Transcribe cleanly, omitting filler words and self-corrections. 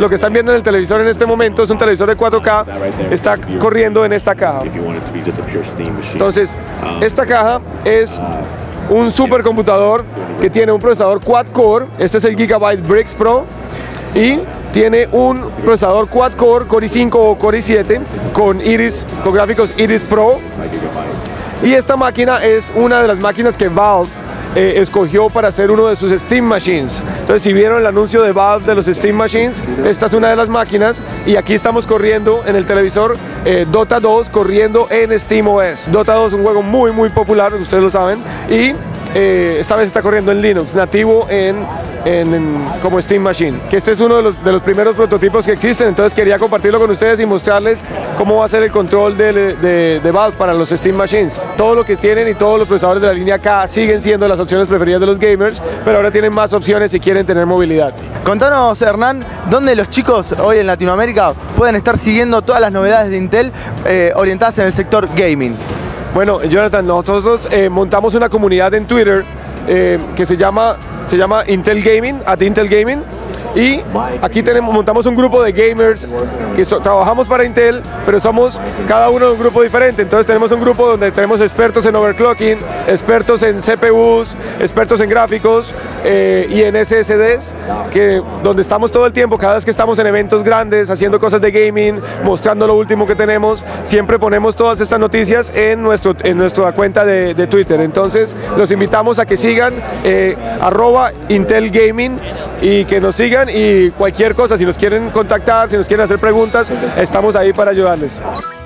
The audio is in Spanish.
lo que están viendo en el televisor en este momento es un televisor de 4K, está corriendo en esta caja. Entonces, esta caja es un supercomputador que tiene un procesador quad-core, este es el Gigabyte Bricks Pro, y tiene un procesador quad-core, Core i5 o Core i7, con gráficos Iris Pro, y esta máquina es una de las máquinas que Valve escogió para hacer uno de sus Steam Machines. Entonces, si vieron el anuncio de Valve de los Steam Machines, esta es una de las máquinas, y aquí estamos corriendo en el televisor Dota 2 corriendo en SteamOS. Dota 2 es un juego muy popular, ustedes lo saben, y esta vez está corriendo en Linux, nativo como Steam Machine, que este es uno de los primeros prototipos que existen. Entonces quería compartirlo con ustedes y mostrarles cómo va a ser el control de Valve para los Steam Machines. Todo lo que tienen y todos los procesadores de la línea K siguen siendo las opciones preferidas de los gamers, pero ahora tienen más opciones si quieren tener movilidad. Contanos, Hernán, ¿dónde los chicos hoy en Latinoamérica pueden estar siguiendo todas las novedades de Intel orientadas en el sector gaming? Bueno, Jonathan, nosotros montamos una comunidad en Twitter que se llama Intel Gaming, @Intel Gaming, y aquí montamos un grupo de gamers que trabajamos para Intel, pero somos cada uno de un grupo diferente. Entonces tenemos un grupo donde tenemos expertos en overclocking, expertos en CPUs, expertos en gráficos y en SSDs, donde estamos todo el tiempo. Cada vez que estamos en eventos grandes, haciendo cosas de gaming, mostrando lo último que tenemos, siempre ponemos todas estas noticias en nuestra cuenta de Twitter. Entonces los invitamos a que sigan @Intel Gaming y que nos sigan, y cualquier cosa, si nos quieren contactar, si nos quieren hacer preguntas, estamos ahí para ayudarles.